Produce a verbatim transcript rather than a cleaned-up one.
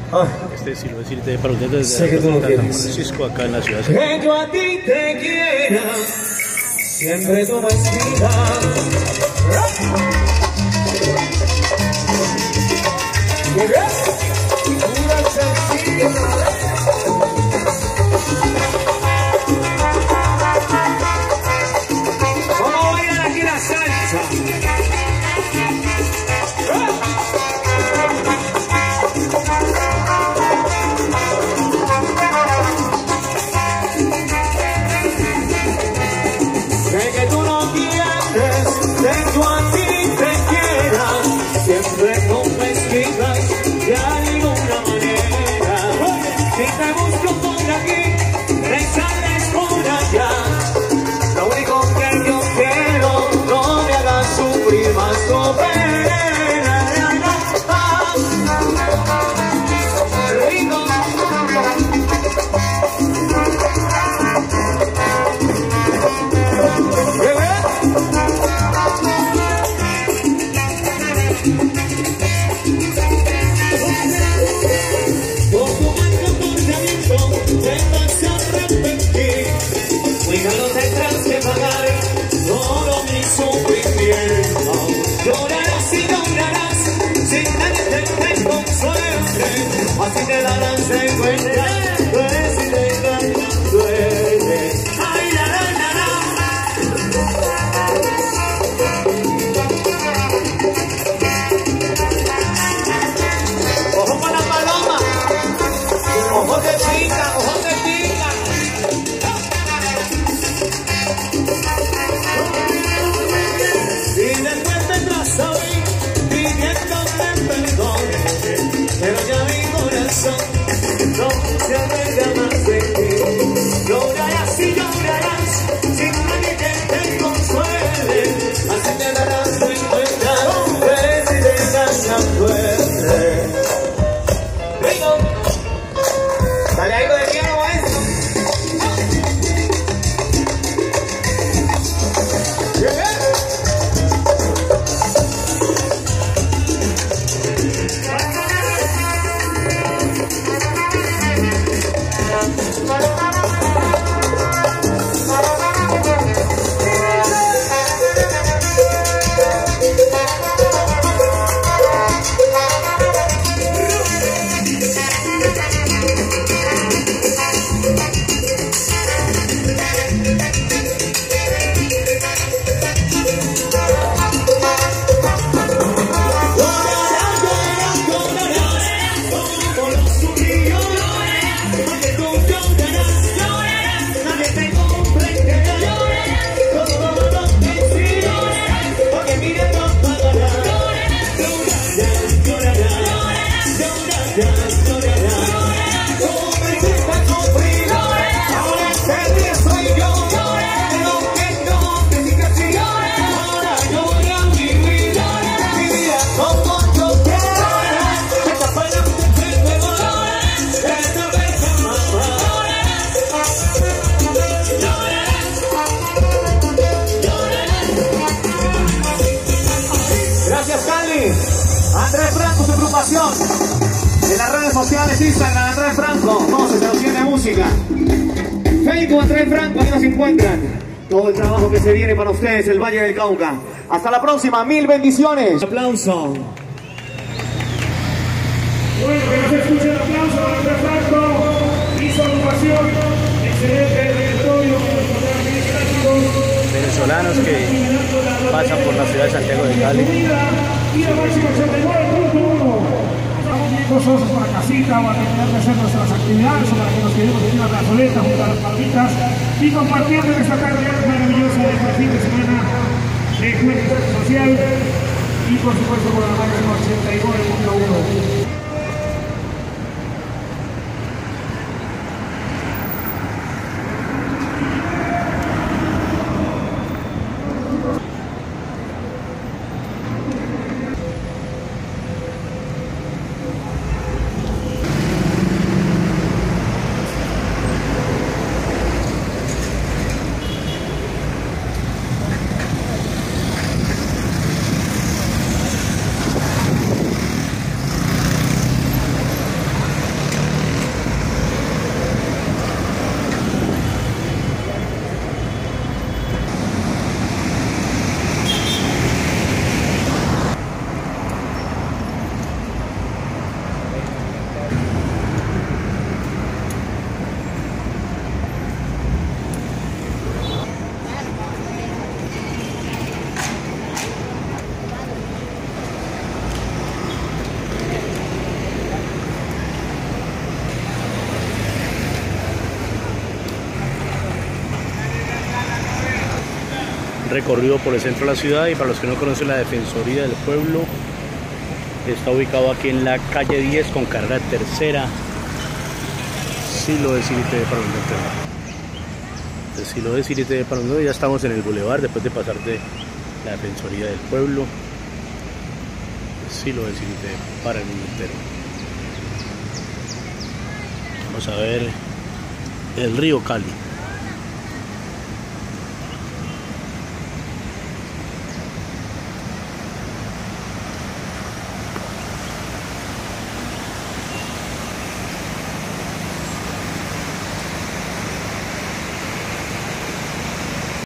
Ay, este estilo decirte para ustedes desde sé que tú lo San quieres. Francisco, acá en la ciudad. Que yo a ti te quiera, siempre tú me inspiras. Pura sencilla. ¿Cómo bailan aquí la salsa? Sé que tú no quieres, que yo a ti te quiera, siempre tú me escribas de alguna manera. Si te busco por aquí, me sales por allá. Lo único que yo quiero, no me hagas sufrir más tu pena. Rico. Por tu mal comportamiento te vas a arrepentir. Cuidado, tendrás que pagar todo mi sufrimiento. Llorarás y llorarás sin nadie te, te consuele. Así te darás de cuenta que si te engañas duele. Ay, la, la, la, la. Ojo para la paloma, ojo de pica, ojo de pica. Y después vendrás a mí pidiéndote perdón, pero ya mi corazón no se alegra más de ti. Llorarás y llorarás sin nadie que te consuele. Así te darás cuenta que si te engañas duele. Rico, dale algo de piano a esto. Gracias, Cali. Andrés Franco, su agrupación. En las redes sociales, Instagram, Andrés Franco. No se nos tiene música. Facebook, Andrés Franco, ahí nos encuentran. Todo el trabajo que se viene para ustedes, el Valle del Cauca. Hasta la próxima, mil bendiciones. Aplauso. Bueno, que nos escuche el aplauso a Andrés Franco y su agrupación. Excelente repertorio. Venezolanos que pasan por la ciudad de Santiago de Cali. Y la máxima ochenta y nueve punto uno. Estamos bien gozosos para casita, para terminar de hacer nuestras actividades, para que nos quedemos en una plazoleta junto a las palmitas y compartiendo esta tarde maravillosa de este fin de semana de encuentro social y por supuesto con la máxima ochenta y nueve punto uno. recorrido por el centro de la ciudad. Y para los que no conocen, la Defensoría del Pueblo está ubicado aquí en la calle diez con carrera tercera, Silo de Sirite de Parondo. El Silo de Sirite de Parondo, ya estamos en el bulevar después de pasar de la Defensoría del Pueblo. Silo de Sirite para el mundo entero. Vamos a ver el río Cali.